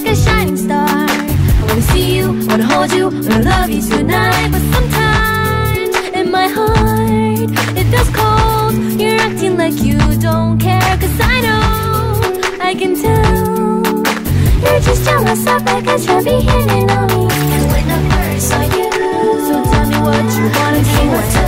like a shining star. I wanna see you, wanna hold you, wanna love you tonight. But sometimes in my heart it feels cold. You're acting like you don't care, cause I know, I can tell. You're just jealous of me cause you're beginning on me. And when I first saw you, so tell me what you wanna do.